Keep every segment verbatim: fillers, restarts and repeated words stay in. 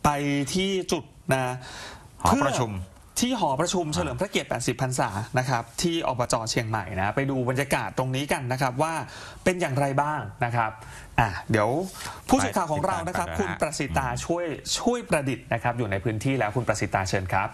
ไปที่จุดนะหอประชุมที่หอประชุมเฉลิมพระเกียรติแปดสิบพรรษานะครับที่อบจ.เชียงใหม่นะไปดูบรรยากาศตรงนี้กันนะครับว่าเป็นอย่างไรบ้างนะครับอ่ะเดี๋ยวผู้สื่อข่าวของเรานะครับคุณประสิตาช่วยช่วยประดิษฐ์นะครับอยู่ในพื้นที่แล้วคุณประสิตาเชิญครับ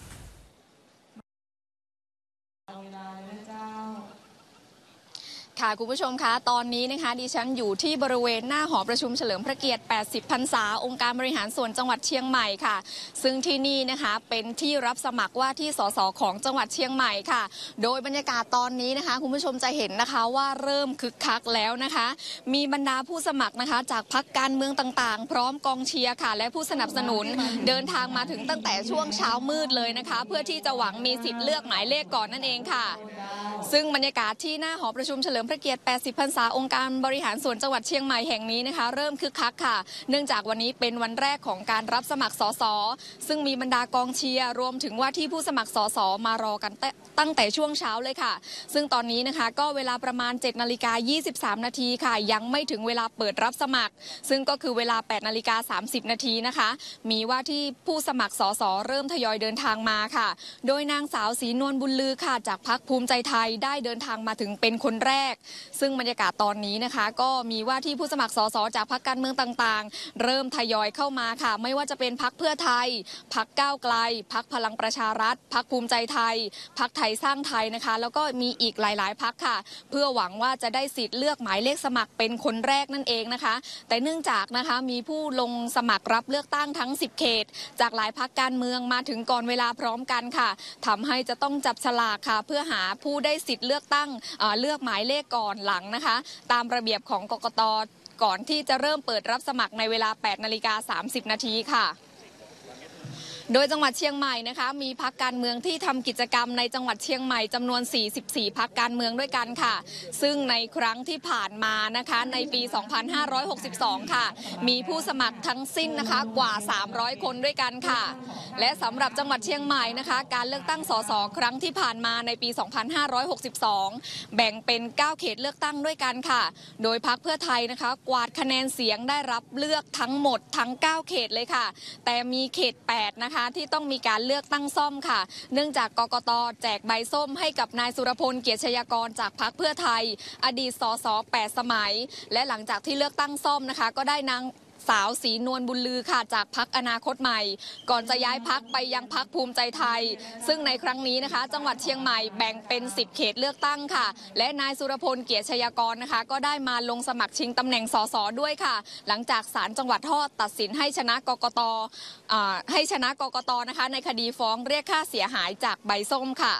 ค่ะคุณผู้ชมคะตอนนี้นะคะดิฉันอยู่ที่บริเวณหน้าหอประชุมเฉลิมพระเกียรติแปดสิบพรรษาองค์การบริหารส่วนจังหวัดเชียงใหม่ค่ะซึ่งที่นี่นะคะเป็นที่รับสมัครว่าที่สสของจังหวัดเชียงใหม่ค่ะโดยบรรยากาศตอนนี้นะคะคุณผู้ชมจะเห็นนะคะว่าเริ่มคึกคักแล้วนะคะมีบรรดาผู้สมัครนะคะจากพรรคการเมืองต่างๆพร้อมกองเชียร์ค่ะและผู้สนับสนุนเดินทางมาถึงตั้งแต่ช่วงเช้ามืดเลยนะคะเพื่อที่จะหวังมีสิทธิ์เลือกหมายเลขก่อนนั่นเองค่ะซึ่งบรรยากาศที่หน้าหอประชุมเฉลิมพระเกียรติแปดสิบพรรษาองค์การบริหารส่วนจังหวัดเชียงใหม่แห่งนี้นะคะเริ่มคึกคักค่ะเนื่องจากวันนี้เป็นวันแรกของการรับสมัครสสซึ่งมีบรรดากองเชียร์รวมถึงว่าที่ผู้สมัครสสมารอกันตั้งแต่ช่วงเช้าเลยค่ะซึ่งตอนนี้นะคะก็เวลาประมาณ เจ็ดนาฬิกายี่สิบสาม นาทีค่ะยังไม่ถึงเวลาเปิดรับสมัครซึ่งก็คือเวลา แปดนาฬิกาสามสิบ นาทีนะคะมีว่าที่ผู้สมัครสสเริ่มทยอยเดินทางมาค่ะโดยนางสาวศรีนวลบุญลือค่ะจากพรรคภูมิใจไทยได้เดินทางมาถึงเป็นคนแรกซึ่งบรรยากาศตอนนี้นะคะก็มีว่าที่ผู้สมัครสสจากพรรคการเมืองต่างๆเริ่มทยอยเข้ามาค่ะไม่ว่าจะเป็นพรรคเพื่อไทยพรรคก้าวไกลพรรคพลังประชารัฐพรรคภูมิใจไทยพรรคไทยสร้างไทยนะคะแล้วก็มีอีกหลายๆพรรคค่ะเพื่อหวังว่าจะได้สิทธิ์เลือกหมายเลขสมัครเป็นคนแรกนั่นเองนะคะแต่เนื่องจากนะคะมีผู้ลงสมัครรับเลือกตั้งทั้งสิบเขตจากหลายพรรคการเมืองมาถึงก่อนเวลาพร้อมกันค่ะทำให้จะต้องจับฉลากค่ะเพื่อหาผู้ได้สิทธิ์เลือกตั้งเลือกหมายเลขก่อนหลังนะคะตามระเบียบของกกต.ก่อนที่จะเริ่มเปิดรับสมัครในเวลา แปดนาฬิกาสามสิบ นาทีค่ะโดยจังหวัดเชียงใหม่นะคะมีพรรคการเมืองที่ทำกิจกรรมในจังหวัดเชียงใหม่จำนวนสี่สิบสี่พรรคการเมืองด้วยกันค่ะซึ่งในครั้งที่ผ่านมานะคะในปีสองพันห้าร้อยหกสิบสองค่ะมีผู้สมัครทั้งสิ้นนะคะกว่าสามร้อยคนด้วยกันค่ะและสำหรับจังหวัดเชียงใหม่นะคะการเลือกตั้งสสครั้งที่ผ่านมาในปีสองพันห้าร้อยหกสิบสองแบ่งเป็นเก้าเขตเลือกตั้งด้วยกันค่ะโดยพรรคเพื่อไทยนะคะกวาดคะแนนเสียงได้รับเลือกทั้งหมดทั้งเก้าเขตเลยค่ะแต่มีเขตแปดนะคะที่ต้องมีการเลือกตั้งซ่อมค่ะเนื่องจากกกต.แจกใบส้มให้กับนายสุรพลเกียรติชยากรจากพรรคเพื่อไทยอดีตสสแปดสมัยและหลังจากที่เลือกตั้งซ่อมนะคะก็ได้นางสาวศรีนวลบุญลือค่ะจากพรรคอนาคตใหม่ก่อนจะย้ายพรรคไปยังพรรคภูมิใจไทยซึ่งในครั้งนี้นะคะจังหวัดเชียงใหม่แบ่งเป็นสิบเขตเลือกตั้งค่ะและนายสุรพลเกียรติชยากรนะคะก็ได้มาลงสมัครชิงตำแหน่งสสด้วยค่ะหลังจากศาลจังหวัดฮอดตัดสินให้ชนะกกต.ให้ชนะกกต.นะคะในคดีฟ้องเรียกค่าเสียหายจากใบส้มค่ะ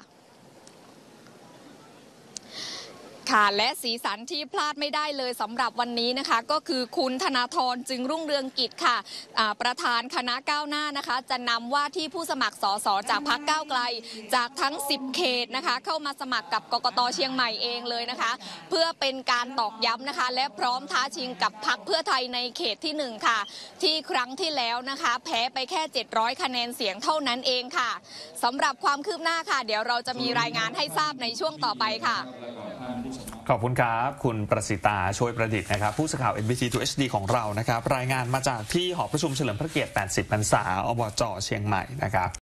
ค่ะและสีสันที่พลาดไม่ได้เลยสำหรับวันนี้นะคะก็คือคุณธนาธรจึงรุ่งเรืองกิจค่ะประธานคณะก้าวหน้านะคะจะนำว่าที่ผู้สมัครสสจากพรรคก้าวไกลจากทั้งสิบเขตนะคะเข้ามาสมัครกับกกต.เชียงใหม่เองเลยนะคะเพื่อเป็นการตอกย้ำนะคะและพร้อมท้าชิงกับพรรคเพื่อไทยในเขตที่หนึ่งค่ะที่ครั้งที่แล้วนะคะแพ้ไปแค่เจ็ดร้อยคะแนนเสียงเท่านั้นเองค่ะสำหรับความคืบหน้าค่ะเดี๋ยวเราจะมีรายงานให้ทราบในช่วงต่อไปค่ะขอบคุณครับคุณประสิตาช่วยประดิษฐ์นะครับผู้สื่อข่าว เอ็น บี ซี ทู เอช ดี ของเรานะครับรายงานมาจากที่หอประชุมเฉลิมพระเกียรติแปดสิบพรรษาอบจ.เชียงใหม่นะครับ